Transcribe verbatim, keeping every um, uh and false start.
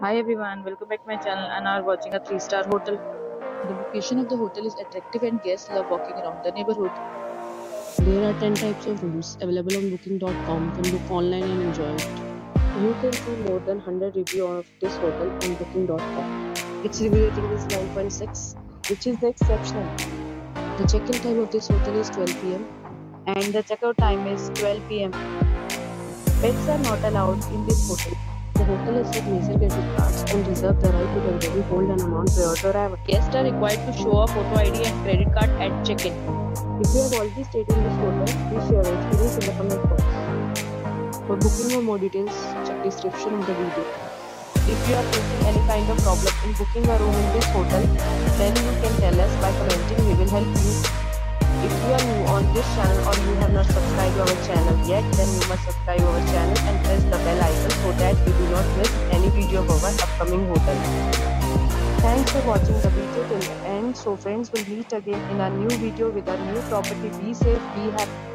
Hi everyone, welcome back to my channel and are watching a three star hotel. The location of the hotel is attractive and guests love walking around the neighborhood. There are ten types of rooms available on booking dot com. You can book online and enjoy it. You can see more than one hundred reviews of this hotel on booking dot com. Its review rating is nine point six, which is exceptional. The check-in time of this hotel is twelve p m and the checkout time is twelve p m Pets are not allowed in this hotel. The hotel accepts major credit cards and reserves the right to temporarily hold an amount prior to arrival. Guests are required to show a photo I D and credit card at check-in. If you have already stayed in this hotel, please share your experience in the comment box. For booking or more details, check description of the video. If you are facing any kind of problem in booking a room in this hotel, then you can tell us by commenting. We will help you. If you are new on this channel or you have not subscribed our channel yet, then you must subscribe our channel and press the bell icon so that you do not miss any video of our upcoming hotel. Thanks for watching the video till the end. So friends, will meet again in a new video with a new property. Be safe, be happy.